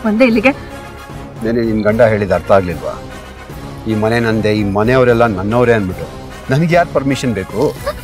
ಬಂದೆ ಇಲ್ಲಿಗೆ? ನೆನೆ ನಿನ್ ಗಂಡ ಹೇಳಿದ ಅರ್ಥ ಆಗ್ಲಿಲ್ವಾ? ಈ ಮನೆ ನಂದೆ, ಈ ಮನೆಯವರೆಲ್ಲ ನನ್ನವರೇ ಅಂದ್ಬಿಟ್ಟು ನನಗೆ ಯಾರು ಪರ್ಮಿಷನ್ ಬೇಕು?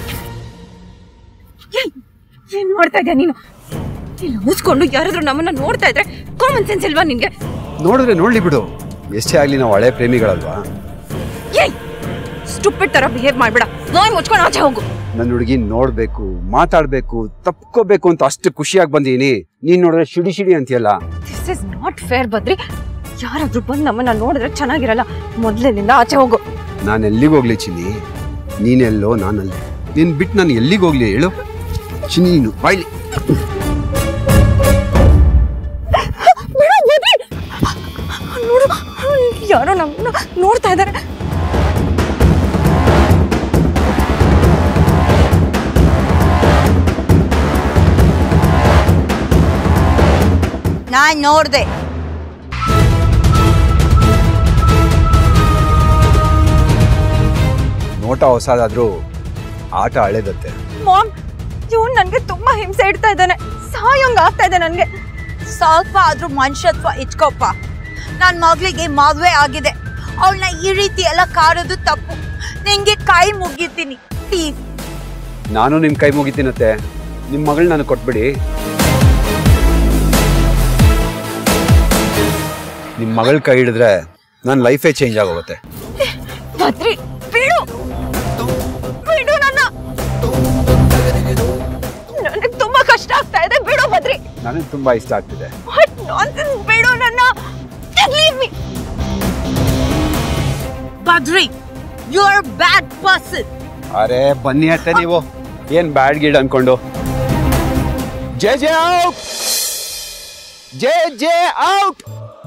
ಏನ್ ಮಾಡ್ತಾ ಇದ್ಯಾ ನೀನು? ಇಲ್ಲಿ ಮುಚ್ಕೊಂಡು ಯಾರಾದ್ರೂ ನಮ್ಮನ್ನ ನೋಡ್ತಾ ಇದ್ರೆ ಕಾಮನ್ ಸೆನ್ಸ್ ಇಲ್ವಾ ನಿನ್ಗೆ? ನೋಡಿದ್ರೆ ನೋಡ್ಲಿ ಬಿಡು, ಎಷ್ಟೇ ಆಗ್ಲಿ ನಾವು ಹಳೆ ಪ್ರೇಮಿಗಳಲ್ವಾ? ಸ್ಟುಪಿಡ್ ತರ ಬಿಹೇವ್ ಮಾಡ್ಬೇಡ. ನಾನ್ ಮುಚ್ಕೊಂಡು ಆಚೆ ಹೋಗು. ನನ್ನ ಹುಡುಗಿ ನೋಡ್ಬೇಕು, ಮಾತಾಡ್ಬೇಕು, ತಪ್ಕೋಬೇಕು ಅಂತ ಅಷ್ಟು ಖುಷಿಯಾಗಿ ಬಂದೀನಿ. ನೀನ್ ನೋಡಿದ್ರೆ ಶಿಡಿ ಶಿಡಿ ಅಂತೀಯಲ್ಲ. This is not fair Badri. ಯಾರಾದ್ರೂ ಬಂದು ನಮ್ಮನ್ನ ನೋಡಿದ್ರೆ ಚೆನ್ನಾಗಿರಲ್ಲ. ಮೊದ್ಲಿನಿಂದ ಆಚೆ ಹೋಗು. ನಾನು ಎಲ್ಲಿಗೆ ಹೋಗ್ಲಿ ಚಿನ್ನಿ? ನೀನೆಲ್ಲೋ ನಾನಲ್ಲಿ. ನೀನ್ ಬಿಟ್ಟು ನಾನು ಎಲ್ಲಿಗೆ ಹೋಗ್ಲಿ ಹೇಳು? ಚಿನ್ನಿ ನೀನು ಬಾಯ್ಲಿ. ನೋಡು, ಯಾರೋ ನಮ್ಮನ್ನ ನೋಡ್ತಾ ಇದ್ದಾರೆ. ನಾನ್ ನೋಡ್ದೆ. ನೋಟ ಹೊಸದಾದ್ರೂ ಆಟ ಹಳೇದತ್ತೆ. ಮಾಮ್, ಇವನು ನನ್ಗೆ ತುಂಬಾ ಹಿಂಸೆ ಇಡ್ತಾ ಇದ್ದಾನೆ. ಸಾಯೋಂಗ್ ಆಗ್ತಾ ಇದೆ ನನ್ಗೆ. ಸ್ವಲ್ಪ ಆದ್ರೂ ಮನುಷ್ಯತ್ವ ಇಟ್ಕೊಪ್ಪ. ನನ್ ಮಗಳಿಗೆ ಮದ್ವೆ ಆಗಿದೆ. ಅವಳನ್ನ ಈ ರೀತಿ ಎಲ್ಲ ಕಾರೋದು ತಪ್ಪು. ನಿಂಗೆ ಕೈ ಮುಗಿತೀನಿ ಪ್ಲೀಸ್. ನಾನು ನಿಮ್ ಕೈ ಮುಗಿತೀನತ್ತೆ. ನಿಮ್ ಮಗಳು ನನಗೆ ಕೊಟ್ಬಿಡಿ. ನಿಮ್ ಮಗಳ ಕೈ ಹಿಡಿದ್ರೆ ನನ್ನ ಲೈಫೇ ಚೇಂಜ್ ಆಗೋಗುತ್ತೆ. ಬದ್ರಿ, ಬಿಡು ಬಿಡು ನನ್ನ. ನನಗೆ ತುಂಬಾ ಕಷ್ಟ ಆಗ್ತಾ ಇದೆ. ಬಿಡು ಬದ್ರಿ. ನನಗೆ ತುಂಬಾ ಇಷ್ಟ ಆಗ್ತಿದೆ. What nonsense. ಬಿಡು ನನ್ನ. Leave me. Badri, you are a bad person. ಅರೆ ಬನ್ನಿ ಅತ್ತೆ, ನೀವು ಏನ್ ಬ್ಯಾಡ್ ಗೀಡ್ ಅನ್ಕೊಂಡು. J J out, J J out.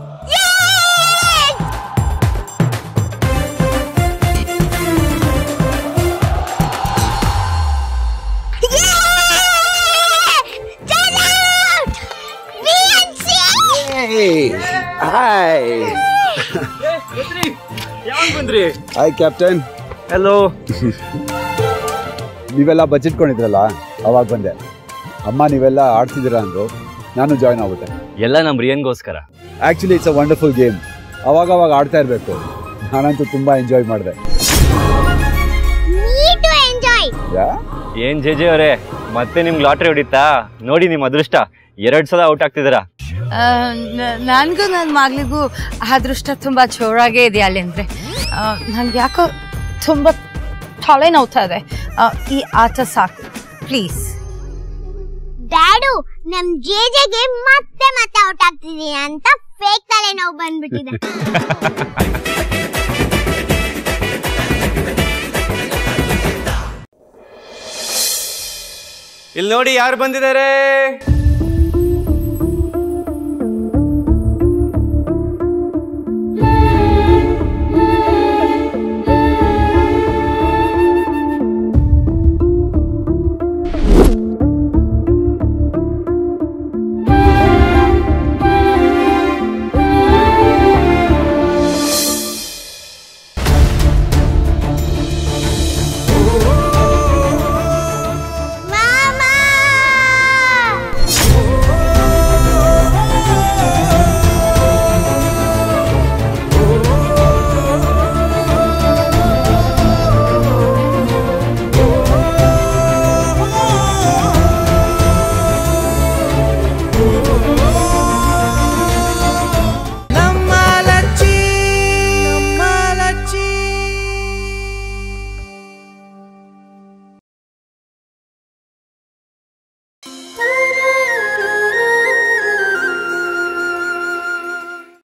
Hi hi captain. Hello. ನೀವೆಲ್ಲ ಬಚ್ಚಿಟ್ಕೊಂಡಿದ್ರಲ್ಲ, ಅವಾಗ ಬಂದೆ. ಅಮ್ಮ ನೀವೆಲ್ಲ ಆಡ್ತಿದ್ದೀರಾ ಅಂದ್ರು, ನಾನು ಜಾಯ್ನ್ ಆಗ್ಬಿಟ್ಟೆ. ಎಲ್ಲ ನಮ್ಮ ರಿಯನ್ಗೋಸ್ಕರ. Actually it's a wonderful game. ಅವಾಗ ಆಡ್ತಾ ಇರಬೇಕು. ನಾನಂತೂ ತುಂಬಾ ಎಂಜಾಯ್ ಮಾಡಿದೆ. ಏನ್ ಜೆಜೆ ಅವರೇ, ಮತ್ತೆ ನಿಮ್ಗೆ ಲಾಟ್ರಿ ಹೊಡಿತಾ? ನೋಡಿ ನಿಮ್ ಅದೃಷ್ಟ, 2 ಸಲ ಔಟ್ ಆಗ್ತಿದ್ದೀರಾ. ನನ್ಗೂ ನನ್ನ ಮಗಳಿಗೂ ಅದೃಷ್ಟ ತುಂಬಾ ಜೋರಾಗೇ ಇದೆ ಅಲ್ಲಿ. ಅಂದ್ರೆ ನಂಗೆ ಯಾಕೋ ತುಂಬಾ ತಲೆ ನೋವ್ತಾ ಇದೆ. ಈ ಆಟ ಸಾಕು ಪ್ಲೀಸ್. ಡ್ಯಾಡು, ನಮ್ ಜೆಜೆಗೆ ಮತ್ತೆ ಔಟ್ ಆಗ್ತಿದೀನಿ ಅಂತ ಫೇಕ್ ತಲೆ ನೋವು ಬಂದ್ಬಿಟ್ಟಿದೆ. ಇಲ್ಲಿ ನೋಡಿ ಯಾರು ಬಂದಿದ್ದಾರೆ.